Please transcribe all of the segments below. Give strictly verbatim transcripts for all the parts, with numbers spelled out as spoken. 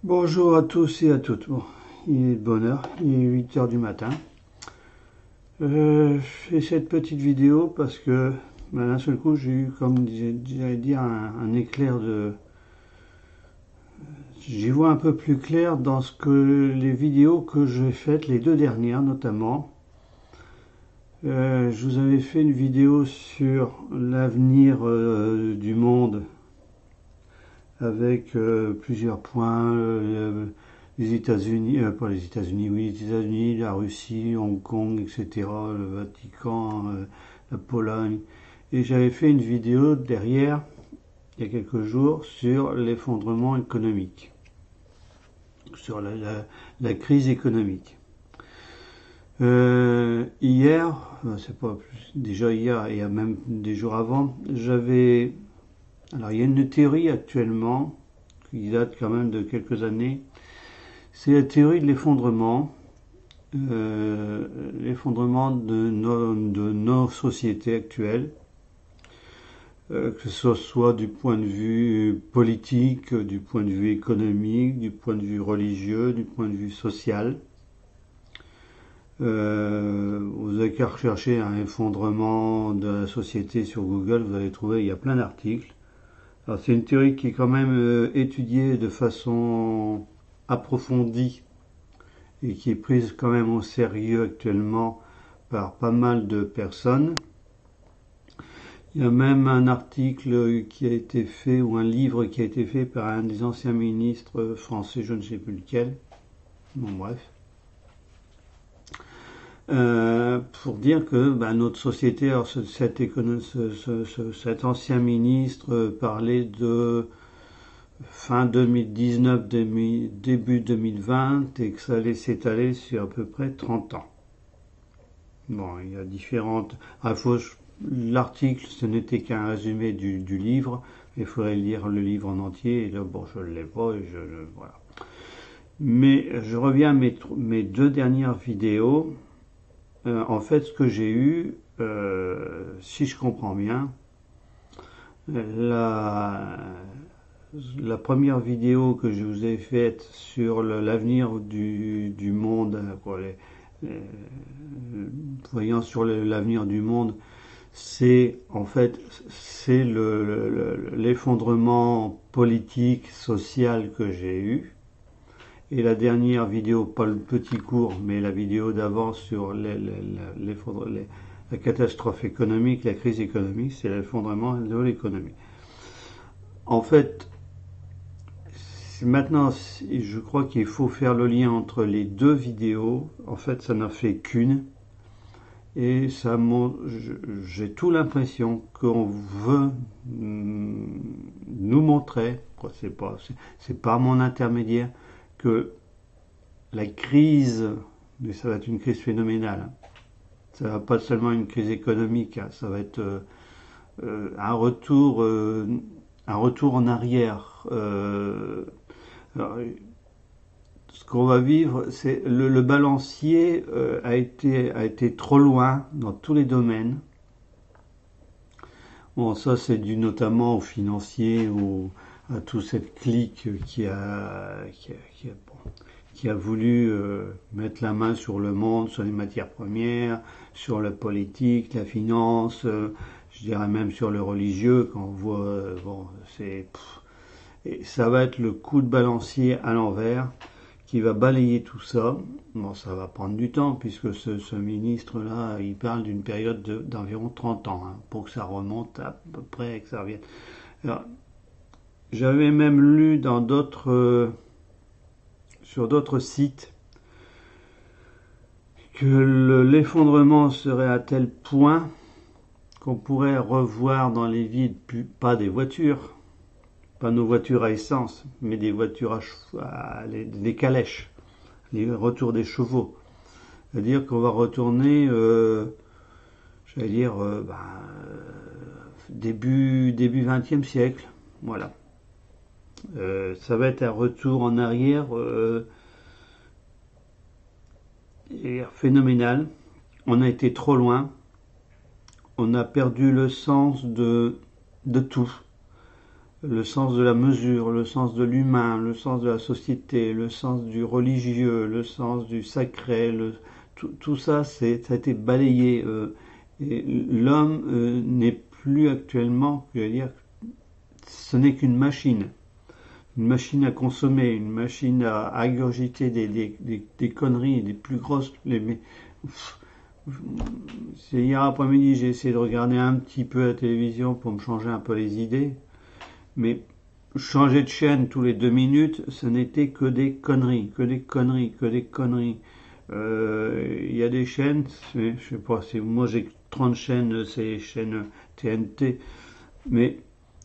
Bonjour à tous et à toutes. Bon, il est de bonne heure, il est huit heures du matin. Euh, je fais cette petite vidéo parce que ben, d'un seul coup j'ai eu, comme j'allais dire, un, un éclair de... J'y vois un peu plus clair dans ce que les vidéos que j'ai faites, les deux dernières notamment. Euh, je vous avais fait une vidéo sur l'avenir euh, du monde avec euh, plusieurs points, euh, les États-Unis, euh, pas les États-Unis, oui, les États-Unis, la Russie, Hong Kong, et cetera, le Vatican, euh, la Pologne. Et j'avais fait une vidéo derrière, il y a quelques jours, sur l'effondrement économique, sur la, la, la crise économique. Euh, hier, c'est pas plus, déjà hier et même des jours avant, j'avais, alors il y a une théorie actuellement qui date quand même de quelques années. C'est la théorie de l'effondrement, euh, l'effondrement de nos, de nos sociétés actuelles, euh, que ce soit du point de vue politique, du point de vue économique, du point de vue religieux, du point de vue social. Euh, vous avez qu'à rechercher un effondrement de la société sur Google, vous allez trouver, il y a plein d'articles. Alors c'est une théorie qui est quand même euh, étudiée de façon approfondie et qui est prise quand même au sérieux actuellement par pas mal de personnes. Il y a même un article qui a été fait, ou un livre qui a été fait par un des anciens ministres français, je ne sais plus lequel. Bon, bref. Euh, pour dire que ben, notre société, alors ce, cet, ce, ce, ce, cet ancien ministre parlait de fin deux mille dix-neuf, début deux mille vingt, et que ça allait s'étaler sur à peu près trente ans. Bon, il y a différentes... Ah, faut... L'article, ce n'était qu'un résumé du, du livre. Il faudrait lire le livre en entier. Et là, bon, je ne l'ai pas. Et je, je, voilà. Mais je reviens à mes, mes deux dernières vidéos. Euh, en fait, ce que j'ai eu, euh, si je comprends bien, la, la première vidéo que je vous ai faite sur l'avenir du, du monde, quoi, les, les, voyant sur l'avenir du monde, c'est en fait c'est l'effondrement le, le, politique, social que j'ai eu. Et la dernière vidéo, pas le petit cours, mais la vidéo d'avant sur les, les, les, les, la catastrophe économique, la crise économique, c'est l'effondrement de l'économie. En fait, maintenant, je crois qu'il faut faire le lien entre les deux vidéos. En fait, ça n'a fait qu'une. Et ça j'ai tout l'impression qu'on veut nous montrer, c'est pas, c'est par mon intermédiaire, que la crise, mais ça va être une crise phénoménale, ça va pas seulement une crise économique, ça va être euh, un retour, euh, un retour en arrière. Euh, alors, ce qu'on va vivre, c'est le, le balancier euh, a été a été trop loin dans tous les domaines. Bon, ça c'est dû notamment aux financiers, au, à toute cette clique qui a qui a, qui a, bon, qui a voulu euh, mettre la main sur le monde, sur les matières premières, sur la politique, la finance, euh, je dirais même sur le religieux. Quand on voit, euh, bon, c'est et ça va être le coup de balancier à l'envers qui va balayer tout ça. Bon, ça va prendre du temps, puisque ce, ce ministre-là, il parle d'une période d'environ trente ans, hein, pour que ça remonte à peu près, et que ça revienne. Alors, j'avais même lu dans d'autres, euh, sur d'autres sites, que l'effondrement serait à tel point qu'on pourrait revoir dans les villes, pas des voitures, pas nos voitures à essence, mais des voitures à, à les, des calèches, les retours des chevaux. C'est-à-dire qu'on va retourner, euh, j'allais dire, euh, ben, début début vingtième siècle, voilà. Euh, ça va être un retour en arrière euh, phénoménal. On a été trop loin. On a perdu le sens de de tout. le sens de la mesure, le sens de l'humain, le sens de la société, le sens du religieux, le sens du sacré, le, tout, tout ça, c'est, ça a été balayé. Euh, et l'homme euh, n'est plus actuellement, je veux dire, ce n'est qu'une machine. Une machine à consommer, une machine à, à ingurgiter des, des, des, des conneries, des plus grosses. Les, pff, c'est hier après-midi, j'ai essayé de regarder un petit peu la télévision pour me changer un peu les idées, mais changer de chaîne tous les deux minutes, ce n'était que des conneries, que des conneries, que des conneries. Il euh, y a des chaînes, je sais pas, c'est, moi j'ai trente chaînes, c'est les chaînes T N T, mais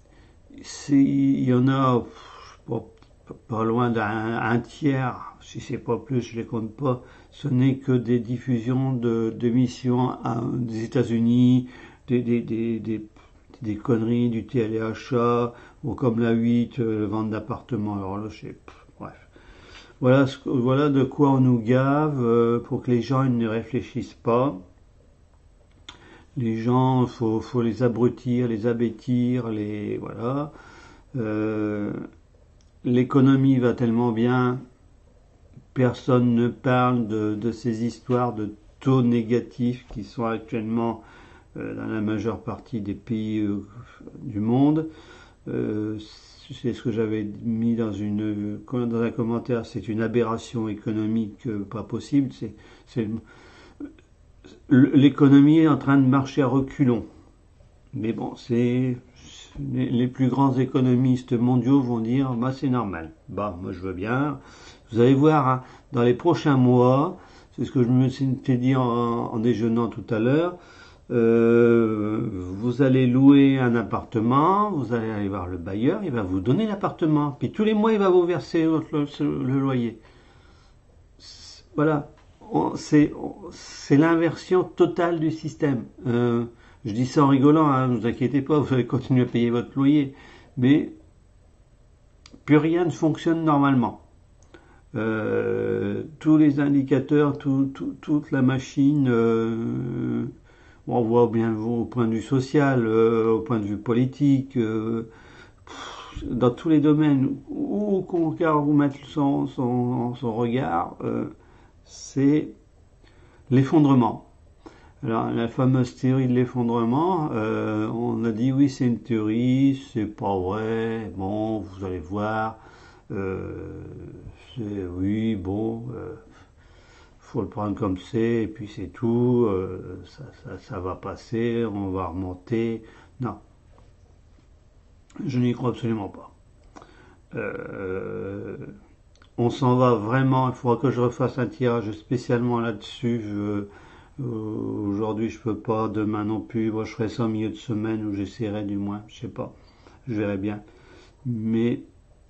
il y en a pas, pas loin d'un tiers, si c'est pas plus, je les compte pas. Ce n'est que des diffusions de d'émissions des États-Unis, des, des, des, des, des conneries du téléachat, ou comme la huit, euh, vente d'appartements. Alors là, je sais, pff, bref. Voilà, ce, voilà de quoi on nous gave euh, pour que les gens ils ne réfléchissent pas. Les gens, faut, faut les abrutir, les abêtir, les voilà. Euh, l'économie va tellement bien, personne ne parle de, de ces histoires de taux négatifs qui sont actuellement euh, dans la majeure partie des pays euh, du monde. Euh, c'est ce que j'avais mis dans, une, dans un commentaire, c'est une aberration économique euh, pas possible. C'est, c'est, l'économie est en train de marcher à reculons. Mais bon, c'est les plus grands économistes mondiaux vont dire bah c'est normal. Bah moi je veux bien. Vous allez voir hein, dans les prochains mois, c'est ce que je me suis dit en, en déjeunant tout à l'heure. Euh, vous allez louer un appartement, vous allez aller voir le bailleur, il va vous donner l'appartement, puis tous les mois il va vous verser le, le, le loyer. Voilà, c'est c'est l'inversion totale du système. Euh, je dis ça en rigolant, hein, ne vous inquiétez pas, vous allez continuer à payer votre loyer, mais plus rien ne fonctionne normalement. Euh, tous les indicateurs, tout, tout, toute la machine, euh, on voit bien au point de vue social, euh, au point de vue politique, euh, dans tous les domaines où qu'on regarde, où mettre son, son, son regard, euh, c'est l'effondrement. Alors la fameuse théorie de l'effondrement, euh, on a dit oui c'est une théorie, c'est pas vrai, bon vous allez voir, euh, c'est, oui bon, euh, faut le prendre comme c'est et puis c'est tout, euh, ça, ça, ça va passer, on va remonter. Non, je n'y crois absolument pas. Euh, on s'en va vraiment, il faudra que je refasse un tirage spécialement là-dessus. Je, Aujourd'hui, je peux pas, demain non plus. Moi, je ferai ça en milieu de semaine où j'essaierai du moins. Je sais pas, je verrai bien. Mais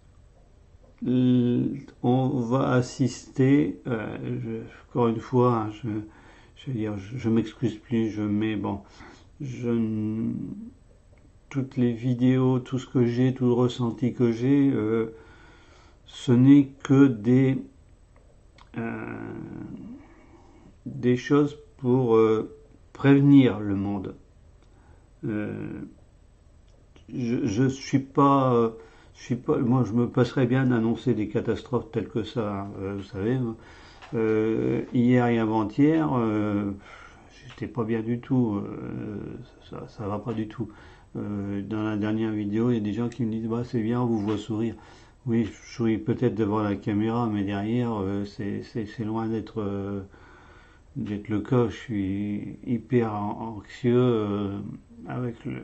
on va assister. Euh, je, encore une fois, hein, je, je veux dire, je, je m'excuse plus. Je mets bon, je toutes les vidéos, tout ce que j'ai, tout le ressenti que j'ai, euh, ce n'est que des euh, des choses pour euh, prévenir le monde. Euh, je, je suis pas, je suis pas, moi je me passerais bien d'annoncer des catastrophes telles que ça. Hein, euh, vous savez, euh, hier et avant-hier, euh, j'étais pas bien du tout. Euh, ça, ça va pas du tout. Euh, dans la dernière vidéo, il y a des gens qui me disent bah c'est bien, on vous voit sourire. Oui, je souris peut-être devant la caméra, mais derrière, euh, c'est, c'est, c'est loin d'être euh, d'être le cas. Je suis hyper anxieux euh, avec le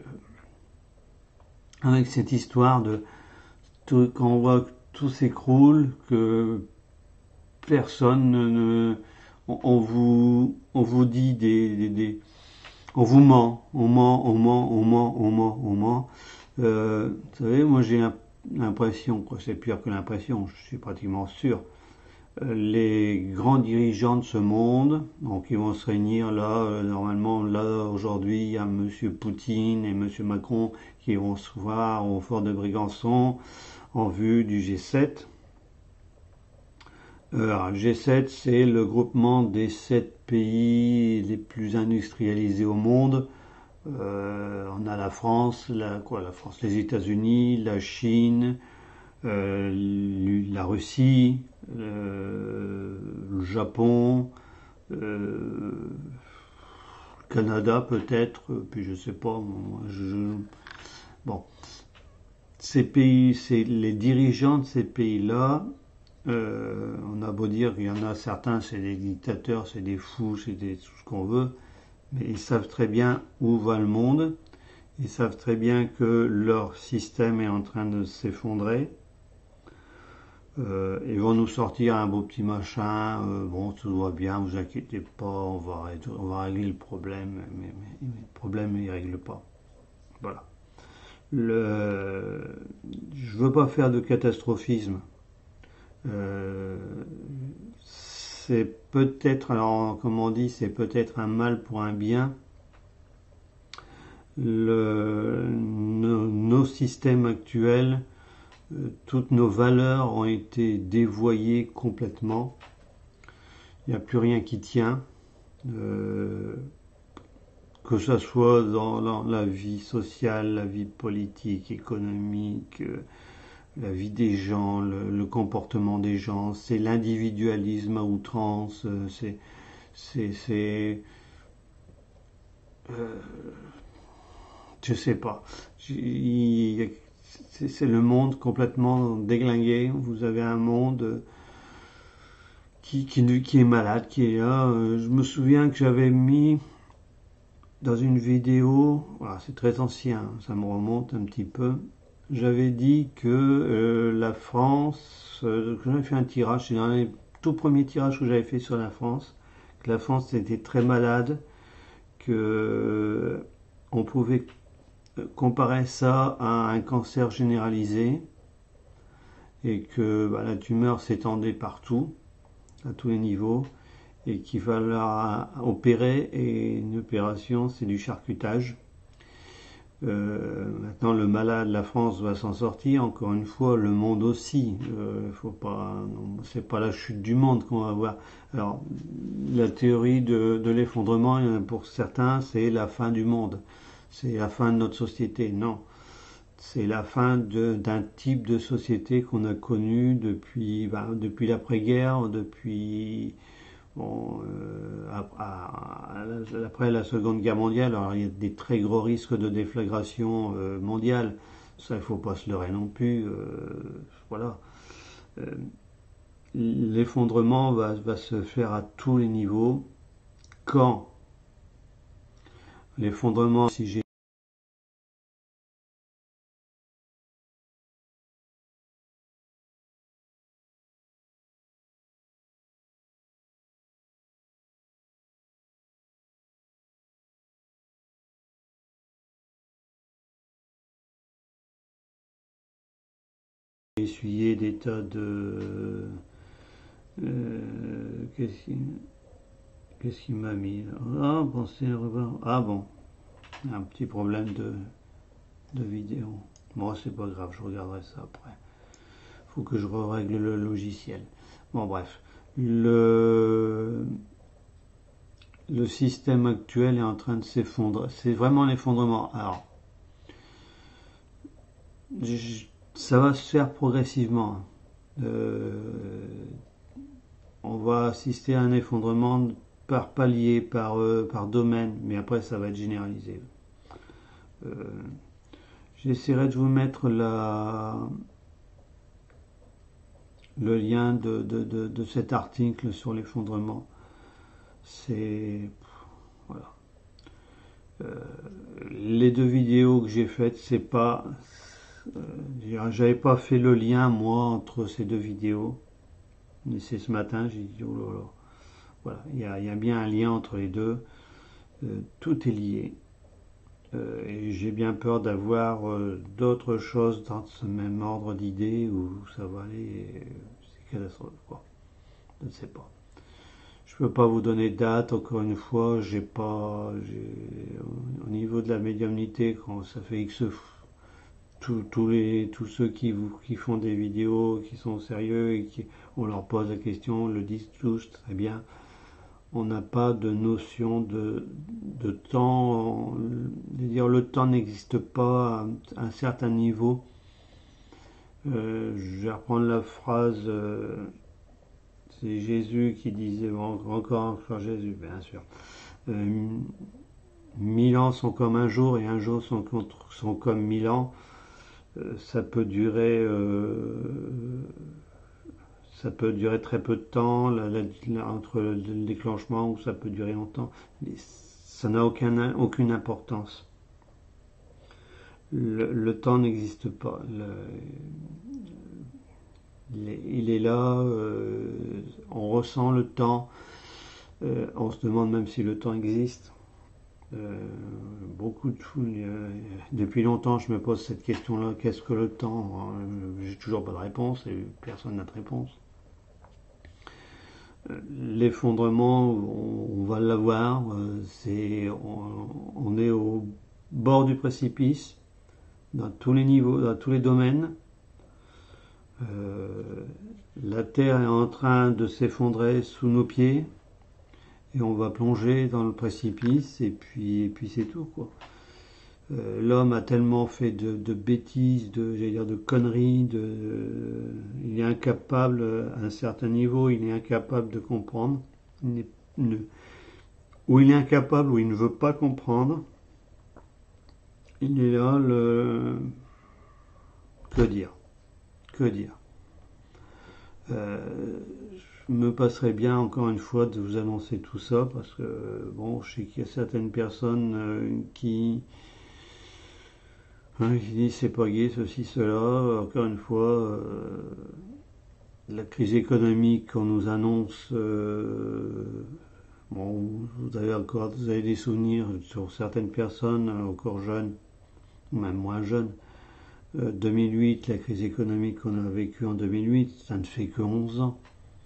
avec cette histoire de tout, quand on voit que tout s'écroule, que personne ne on, on vous on vous dit des, des, des on vous ment, on ment, on ment, on ment, on ment, on ment. Euh, vous savez, moi j'ai l'impression, quoi, c'est pire que l'impression, je suis pratiquement sûr. Les grands dirigeants de ce monde, donc ils vont se réunir là, euh, normalement là aujourd'hui il y a Monsieur Poutine et Monsieur Macron qui vont se voir au fort de Brégançon en vue du G sept. Euh, le G sept c'est le groupement des sept pays les plus industrialisés au monde. Euh, on a la France, la, quoi, la France, les États-Unis, la Chine, euh, la Russie, euh, le Japon, euh, le Canada peut-être, puis je sais pas. Moi, je, bon, ces pays, c'est les dirigeants de ces pays-là. Euh, on a beau dire qu'il y en a certains, c'est des dictateurs, c'est des fous, c'est des, tout ce qu'on veut, mais ils savent très bien où va le monde. Ils savent très bien que leur système est en train de s'effondrer. Euh, ils vont nous sortir un beau petit machin. Euh, bon, tout va bien, vous inquiétez pas, on va, on va régler le problème. Mais, mais, mais le problème, il ne règle pas. Voilà. Le, je veux pas faire de catastrophisme. Euh, c'est peut-être, alors comme on dit, c'est peut-être un mal pour un bien. Le, nos, nos systèmes actuels, euh, toutes nos valeurs ont été dévoyées complètement. Il n'y a plus rien qui tient, euh, que ce soit dans, dans la vie sociale, la vie politique, économique, euh, la vie des gens, le, le comportement des gens. C'est l'individualisme à outrance. euh, C'est, c'est, c'est, euh, je sais pas. Il- C'est c'est le monde complètement déglingué. Vous avez un monde qui, qui, qui est malade, qui est là. Euh, Je me souviens que j'avais mis dans une vidéo, voilà, c'est très ancien, ça me remonte un petit peu. J'avais dit que euh, la France, euh, que j'avais fait un tirage, c'est dans les tout premiers tirages que j'avais fait sur la France, que la France était très malade, que euh, on pouvait comparer ça à un cancer généralisé et que bah, la tumeur s'étendait partout, à tous les niveaux, et qu'il fallait opérer, et une opération, c'est du charcutage. Euh, maintenant, le malade, la France va s'en sortir. Encore une fois, le monde aussi. Euh, faut pas, c'est pas la chute du monde qu'on va voir. Alors, la théorie de, de l'effondrement, pour certains, c'est la fin du monde. C'est la fin de notre société. Non, c'est la fin de, d'un type de société qu'on a connu depuis, ben, depuis l'après-guerre, depuis bon, euh, après la Seconde Guerre mondiale. Alors il y a des très gros risques de déflagration euh, mondiale. Ça, il ne faut pas se leurrer non plus. Euh, voilà. Euh, L'effondrement va, va se faire à tous les niveaux. Quand l'effondrement, si j'ai essuyé des tas de... Euh, qu'est-ce qui, qu'est-ce qui m'a mis là? Ah bon, c'est ah bon, un petit problème de, de vidéo. Bon, c'est pas grave, je regarderai ça après. Faut que je règle le logiciel. Bon, bref. Le, le système actuel est en train de s'effondrer. C'est vraiment l'effondrement. Alors, je, ça va se faire progressivement. Euh, on va assister à un effondrement par palier, par, euh, par domaine, mais après ça va être généralisé. Euh, J'essaierai de vous mettre la, le lien de, de, de, de cet article sur l'effondrement. C'est... Voilà. Euh, les deux vidéos que j'ai faites, c'est pas... Euh, j'avais pas fait le lien, moi, entre ces deux vidéos. Mais c'est ce matin, j'ai dit, oh là là. Voilà, il y a, y a bien un lien entre les deux. Euh, tout est lié. Euh, et j'ai bien peur d'avoir euh, d'autres choses dans ce même ordre d'idées où ça va aller. Euh, c'est catastrophique, quoi. Je ne sais pas. Je peux pas vous donner de date, encore une fois, j'ai pas, j'ai, au niveau de la médiumnité, quand ça fait X, tous, tous les, tous ceux qui vous, qui font des vidéos, qui sont sérieux et qui, on leur pose la question, le disent tous très bien. on n'a pas de notion de, de temps. Dire le temps n'existe pas à un certain niveau. Euh, je vais reprendre la phrase, euh, c'est Jésus qui disait, encore, encore Jésus, bien sûr. Euh, mille ans sont comme un jour et un jour sont, contre, sont comme mille ans. Euh, ça peut durer, euh, ça peut durer très peu de temps la, la, la, entre le déclenchement, ou ça peut durer longtemps. Mais ça n'a aucun, aucune importance. Le, le temps n'existe pas. Le, il, est, il est là. Euh, on ressent le temps. Euh, on se demande même si le temps existe. Euh, beaucoup de euh, depuis longtemps je me pose cette question là, qu'est-ce que le temps? J'ai toujours pas de réponse et personne n'a de réponse. Euh, l'effondrement, on, on va l'avoir, euh, c'est on, on est au bord du précipice dans tous les niveaux, dans tous les domaines. Euh, la terre est en train de s'effondrer sous nos pieds. Et on va plonger dans le précipice, et puis, et puis c'est tout, quoi. Euh, l'homme a tellement fait de, de bêtises, de, j'allais dire, de conneries, de, euh, il est incapable, à un certain niveau, il est incapable de comprendre, il est, ne, ou il est incapable, ou il ne veut pas comprendre. Il est là, le, que dire, que dire. Euh, je me passerais bien encore une fois de vous annoncer tout ça parce que bon, je sais qu'il y a certaines personnes euh, qui, hein, qui disent c'est pas gay, ceci, cela. Encore une fois, euh, la crise économique qu'on nous annonce, euh, bon, vous avez encore vous avez des souvenirs sur certaines personnes encore jeunes, même moins jeunes. Euh, deux mille huit, la crise économique qu'on a vécue en deux mille huit, ça ne fait que onze ans.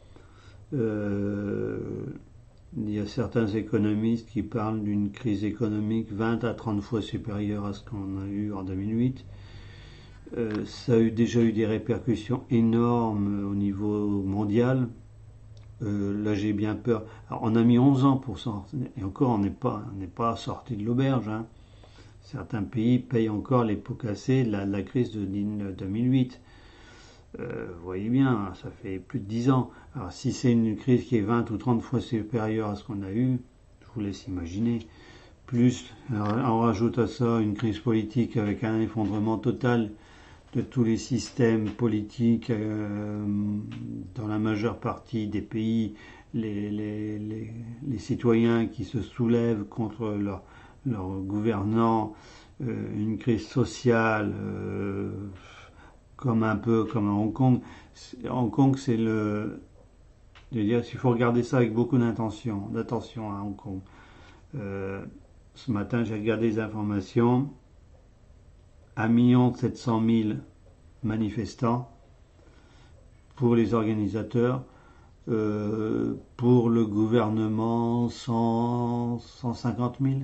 Euh, il y a certains économistes qui parlent d'une crise économique vingt à trente fois supérieure à ce qu'on a eu en deux mille huit. Euh, ça a eu, déjà eu des répercussions énormes au niveau mondial. Euh, là, j'ai bien peur. Alors, on a mis onze ans pour sortir, et encore, on n'est pas, on n'est pas sorti de l'auberge. Hein. Certains pays payent encore les pots cassés de la, la crise de deux mille huit. Euh, vous voyez bien, ça fait plus de dix ans. Alors si c'est une crise qui est vingt ou trente fois supérieure à ce qu'on a eu, je vous laisse imaginer. Plus, on rajoute à ça une crise politique avec un effondrement total de tous les systèmes politiques euh, dans la majeure partie des pays, les, les, les, les citoyens qui se soulèvent contre leurs leur gouvernants, euh, une crise sociale, euh, comme un peu comme à Hong Kong. Hong Kong, c'est le... Je veux dire, il faut regarder ça avec beaucoup d'intention, d'attention à Hong Kong. Euh, ce matin, j'ai regardé les informations. un million sept cent mille manifestants pour les organisateurs. Euh, pour le gouvernement, cent, cent cinquante mille.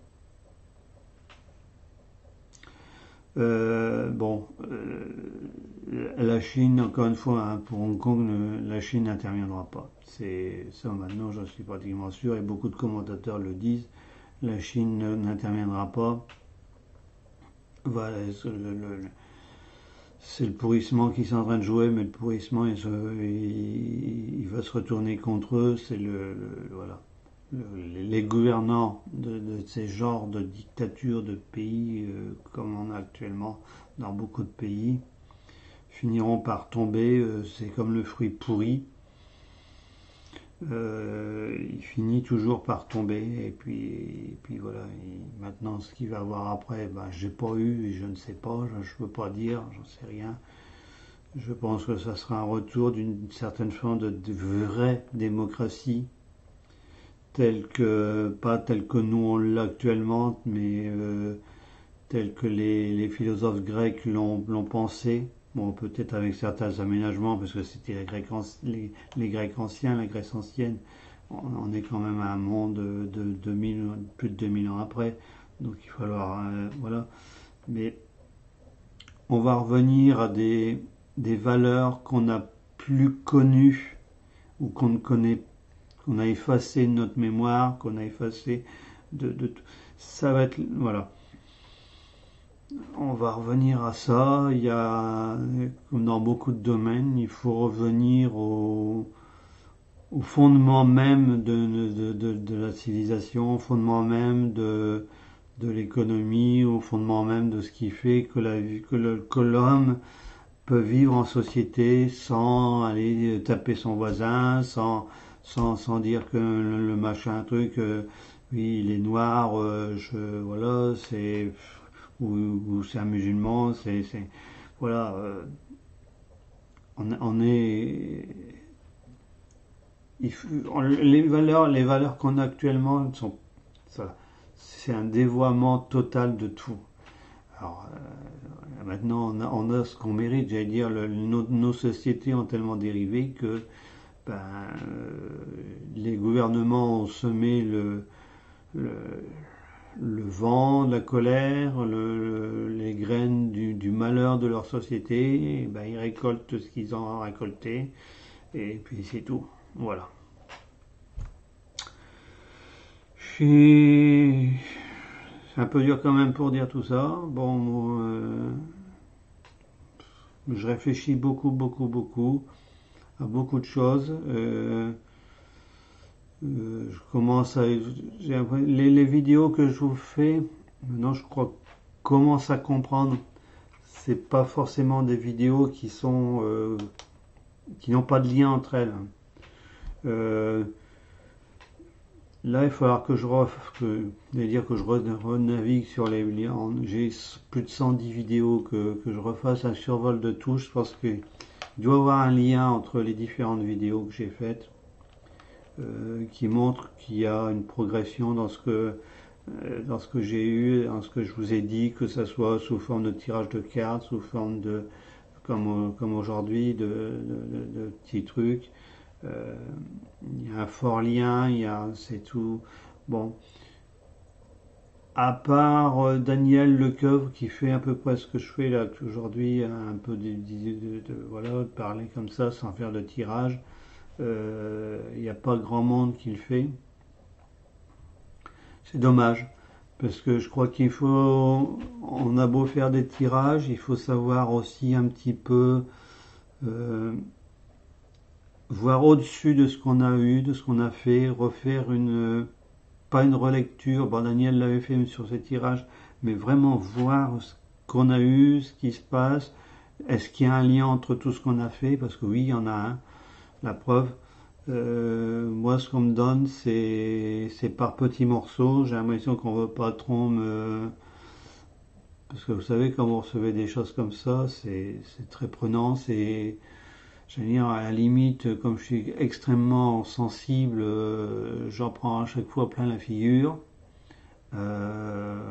Euh, bon, euh, la Chine, encore une fois, hein, pour Hong Kong, le, la Chine n'interviendra pas. C'est ça maintenant, j'en suis pratiquement sûr, et beaucoup de commentateurs le disent. La Chine n'interviendra pas. Voilà, le, le, c'est le pourrissement qui est en train de jouer, mais le pourrissement, il, se, il, il va se retourner contre eux. C'est le, le voilà. Les gouvernants de, de ces genres de dictatures de pays euh, comme on a actuellement dans beaucoup de pays finiront par tomber, euh, c'est comme le fruit pourri, euh, il finit toujours par tomber et puis, et puis voilà, et maintenant ce qu'il va avoir après, ben, j'ai pas eu et je ne sais pas, je ne peux pas dire, j'en sais rien. Je pense que ça sera un retour d'une certaine forme de, de vraie démocratie, tel que, pas tel que nous on l'a actuellement, mais euh, tel que les, les philosophes grecs l'ont, l'ont pensé. Bon, peut-être avec certains aménagements, parce que c'était les Grecs, les, les Grecs anciens, la Grèce ancienne. On, on est quand même à un monde de, de deux mille, plus de deux mille ans après, donc il va falloir, euh, voilà. Mais on va revenir à des, des valeurs qu'on n'a plus connues ou qu'on ne connaît qu'on a effacé de notre mémoire, qu'on a effacé de, de, ça va être, voilà. On va revenir à ça. Il y a, comme dans beaucoup de domaines, il faut revenir au, au fondement même de, de, de, de la civilisation, au fondement même de, de l'économie, au fondement même de ce qui fait que la que le, que l'homme peut vivre en société sans aller taper son voisin, sans sans, sans dire que le, le machin truc, euh, oui, il est noir, euh, je voilà, c'est ou, ou c'est un musulman, c'est c'est voilà, euh, on, on est il faut, on, les valeurs les valeurs qu'on a actuellement sont ça, c'est un dévoiement total de tout. Alors euh, maintenant on a, on a ce qu'on mérite, j'allais dire, le, nos, nos sociétés ont tellement dérivé que ben, euh, les gouvernements ont semé le, le, le vent, la colère, le, les graines du, du malheur de leur société, et ben, ils récoltent ce qu'ils ont récolté, et puis c'est tout. Voilà. C'est un peu dur quand même pour dire tout ça. Bon, euh, je réfléchis beaucoup, beaucoup, beaucoup à beaucoup de choses. Euh, euh, je commence à... Les, les vidéos que je vous fais, maintenant je crois que je commence à comprendre, c'est pas forcément des vidéos qui sont... Euh, qui n'ont pas de lien entre elles. Euh, là, il va falloir que je ref, que, dire que je renavigue sur les liens. J'ai plus de cent dix vidéos que, que je refasse un survol de touche. Je pense qu'il doit y avoir un lien entre les différentes vidéos que j'ai faites euh, qui montre qu'il y a une progression dans ce que euh, dans ce que j'ai eu, dans ce que je vous ai dit, que ce soit sous forme de tirage de cartes, sous forme de comme, comme aujourd'hui, de, de, de, de petits trucs. Euh, il y a un fort lien, il y a, c'est tout. Bon, à part euh, Daniel Lecoeuvre qui fait à peu près ce que je fais là aujourd'hui, un peu de, de, de, de voilà, de parler comme ça sans faire de tirage. Euh, il n'y a pas grand monde qui le fait. C'est dommage. Parce que je crois qu'il faut, on a beau faire des tirages, il faut savoir aussi un petit peu euh, voir au-dessus de ce qu'on a eu, de ce qu'on a fait, refaire une, pas une relecture, bon Daniel l'avait fait sur ses tirages, mais vraiment voir ce qu'on a eu, ce qui se passe, est-ce qu'il y a un lien entre tout ce qu'on a fait, parce que oui, il y en a un, la preuve. Euh, moi, ce qu'on me donne, c'est c'est par petits morceaux. J'ai l'impression qu'on veut pas trop me... Parce que vous savez, quand vous recevez des choses comme ça, c'est très prenant. C'est, je veux dire, à la limite, comme je suis extrêmement sensible, euh, j'en prends à chaque fois plein la figure. Euh,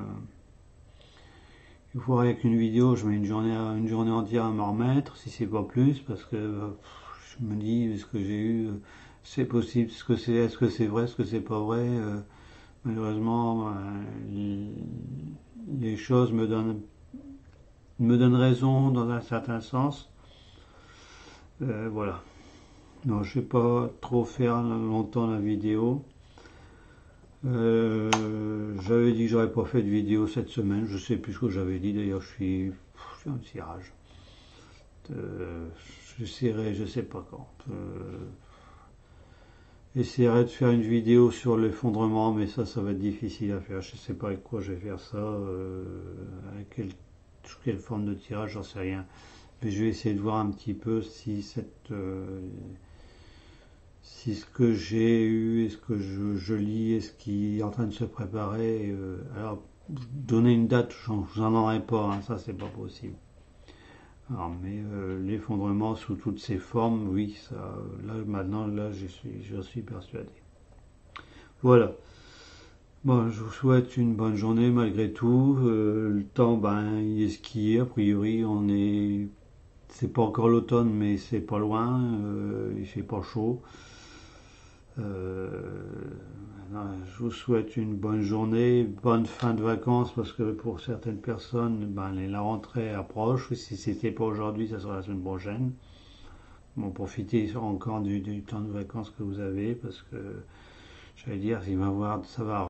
il faudrait qu'une vidéo, je mets une journée, une journée entière à m'en remettre, si c'est pas plus, parce que pff, je me dis, ce que j'ai eu, c'est possible, ce que c'est, est-ce que c'est vrai, est-ce que c'est pas vrai. Euh, malheureusement, euh, les choses me donnent, me donnent raison dans un certain sens. Euh, voilà. Non, je vais pas trop faire longtemps la vidéo. Euh, j'avais dit que j'aurais pas fait de vidéo cette semaine. Je sais plus ce que j'avais dit. D'ailleurs, je suis, je suis en tirage. Euh, j'essaierai, je sais pas quand. Euh, J'essaierai de faire une vidéo sur l'effondrement, mais ça, ça va être difficile à faire. Je sais pas avec quoi je vais faire ça, euh, avec quelle, quelle forme de tirage, j'en sais rien. Mais je vais essayer de voir un petit peu si cette, euh, si ce que j'ai eu, et ce que je, je lis, et ce qui est en train de se préparer. Euh, alors, donner une date, j'en aurai pas, hein, ça c'est pas possible. Alors, mais euh, l'effondrement sous toutes ses formes, oui, ça, là maintenant, là, je suis, je suis persuadé. Voilà. Bon, je vous souhaite une bonne journée malgré tout. Euh, le temps, ben, il est ce qui est. A priori, on est, c'est pas encore l'automne, mais c'est pas loin. Euh, il fait pas chaud. Euh, je vous souhaite une bonne journée, bonne fin de vacances, parce que pour certaines personnes, ben, la rentrée approche. Si c'était pas aujourd'hui, ça sera la semaine prochaine. Bon, profitez encore du, du temps de vacances que vous avez parce que j'allais dire, il va voir, ça va